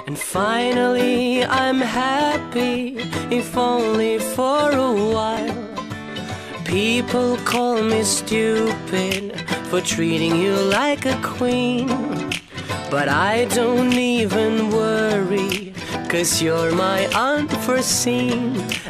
And finally I'm happy, if only for a while. People call me stupid for treating you like a queen, but I don't even worry, 'cause you're my unforeseen.